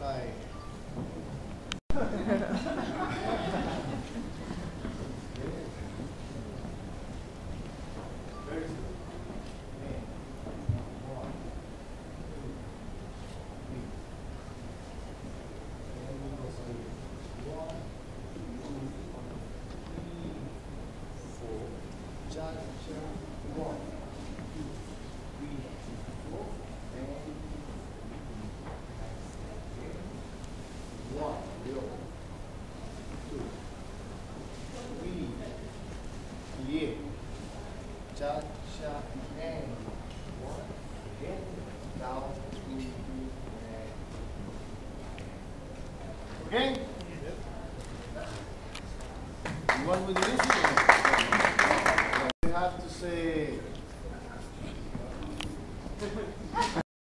Hi. Very good. And one, two, three. And we go slowly. One, two, three, four. Cha cha. One, two, three, four. And one, real. Two, three. Yeah. Cha cha and one and down two and okay.